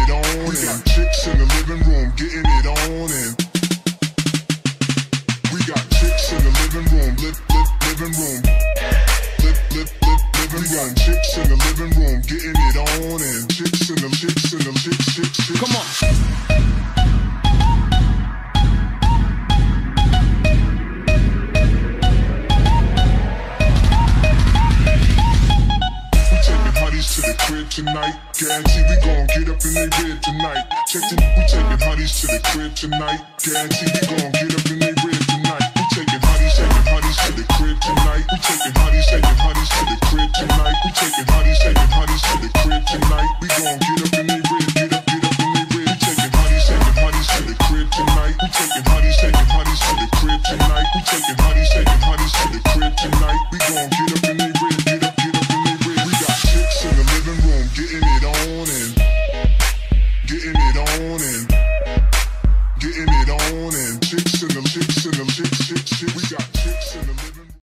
it on. We got chicks in the living room getting it on, and we got chicks in the living room, living room, living room. We got chicks in the living room getting it on, and chicks. Come on. To the crib tonight, guarantee we gon' get up in they rib tonight. We taking hotties to the crib tonight, guarantee we gon' get up in they rib tonight. We taking hotties to the crib tonight. We taking hotties to the crib tonight. We taking hotties to the crib tonight. We gon' get up in they rib, get up in they rib. We taking hotties to the crib tonight. We taking hotties to the crib tonight. We taking hotties to the crib tonight. We gon' get up.